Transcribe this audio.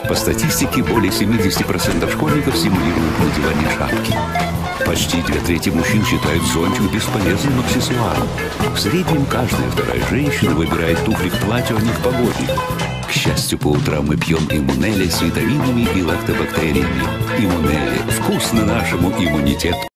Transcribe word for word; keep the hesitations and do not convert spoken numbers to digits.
По статистике, более семидесяти процентов школьников стимулируют надевание шапки. Почти две трети мужчин считают зонтик бесполезным аксессуаром. В среднем каждая вторая женщина выбирает туфли к платью, а не к погоде. К счастью, по утрам мы пьем иммунели с витаминами и лактобактериями. Иммунели – вкусно нашему иммунитету.